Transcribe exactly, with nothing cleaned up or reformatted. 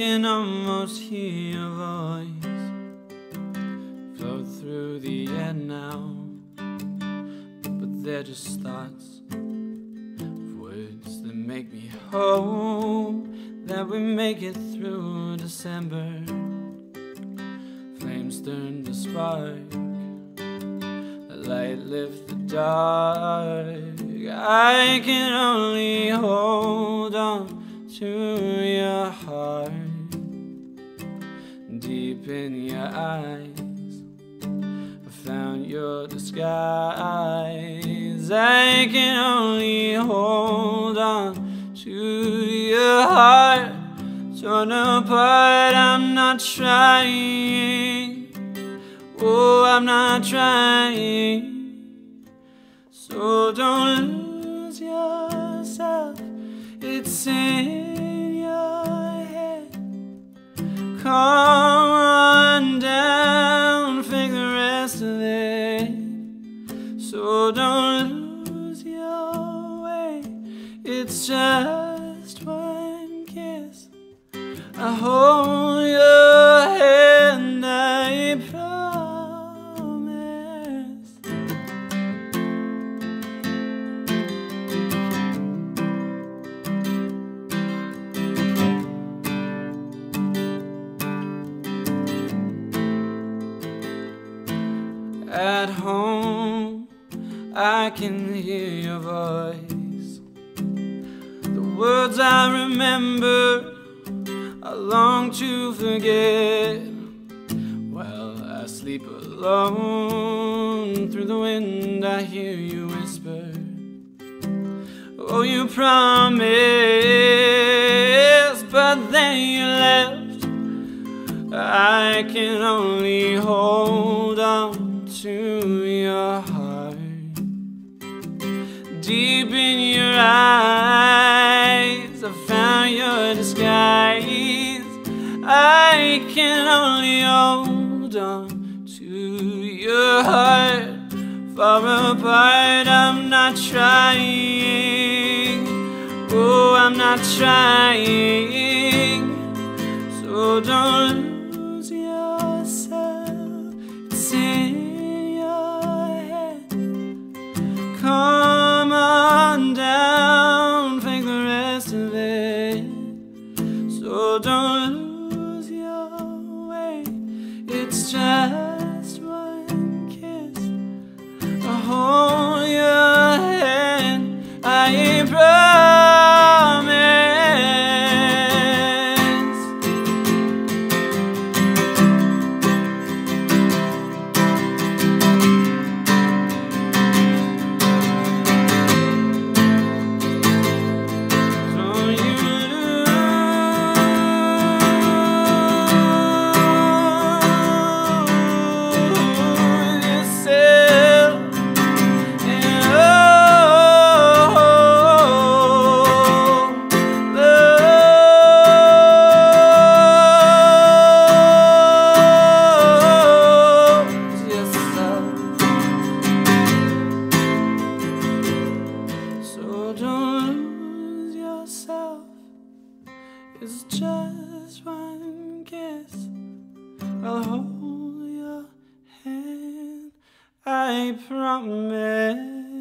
can almost hear your voice flow through the air now, but they're just thoughts of words that make me hope that we make it through December. Flames turn to spark, the light lifts the dark. I can only hold on to your heart. Deep in your eyes, I found your disguise. I can only hold on to your heart. Torn apart, I'm not trying. Oh, I'm not trying. So don't lose yourself, it's in your head. Come on down, fake the rest of it. So don't lose your way, it's just one kiss. I hold your hand, I promise. At home, I can hear your voice. The words I remember, I long to forget. While I sleep alone, through the wind I hear you whisper. Oh, you promised, but then you left. I can only hold on to your heart. Deep in your eyes, I found your disguise. I can only hold on to your heart. Far apart, I'm not trying. Oh, I'm not trying. So don't lose yourself, it's in your head. Come on down, fake the rest of it. So don't lose your way, it's just one kiss. I hold your hand, I promise. It's just one kiss. I'll hold your hand, I promise.